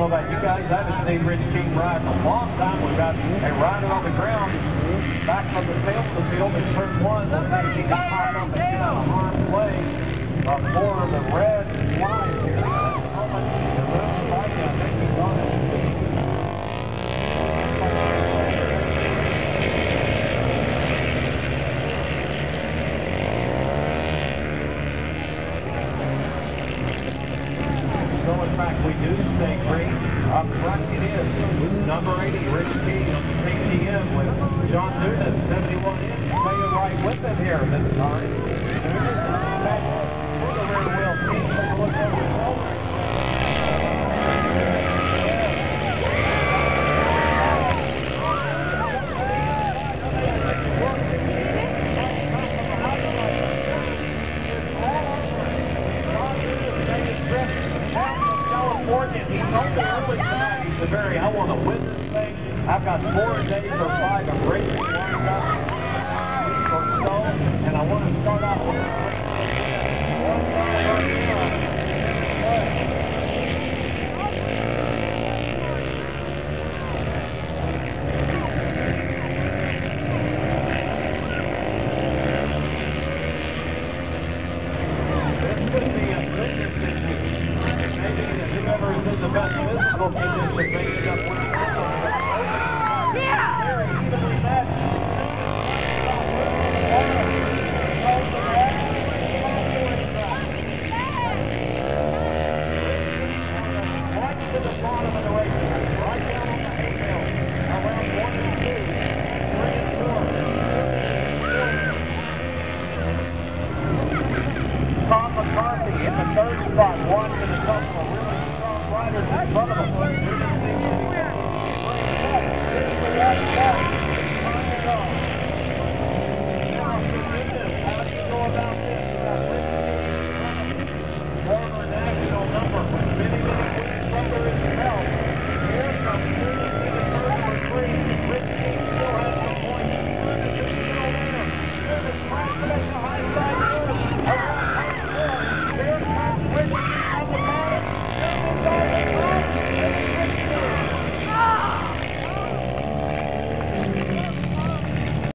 know about you guys, I haven't seen Rich King ride in a long time. We've got a rider on the ground back from the tail of the field in turn one. Let's see if he can pop up and get out of harm's way before the red flies here. At the moment, the red spike, I think he's on his feet. So in fact, we do stay great. Up front it is number 80, Rich King of KTM with John Nunes, 71 in, staying right with him here this time. Nunes is attached to the rear wheel. King, take a look over the shoulder. He told me early tonight, he said, Barry, I want to win this thing. I've got 4 days or 5 of racing lined up, a week or so, and I want to start off with this race. This could be a good decision. Maybe whoever is in the best physical condition may end up winning this one. Yeah! Very evenly matched. Right to the bottom of the race, right down on the hay bale, around 1 and 2, 3 and 4. Tom McCarthy in the 3rd spot, watching a couple of really strong riders in front of him. Nunes seems to be here's the last spot. Now, Nunes, how do you go about this? Former national number, fitting in the wings under his belt. Here comes Nunes in the turn number 3. Rich King still has the point. Nunes is still there. Nunes trying to make the high side.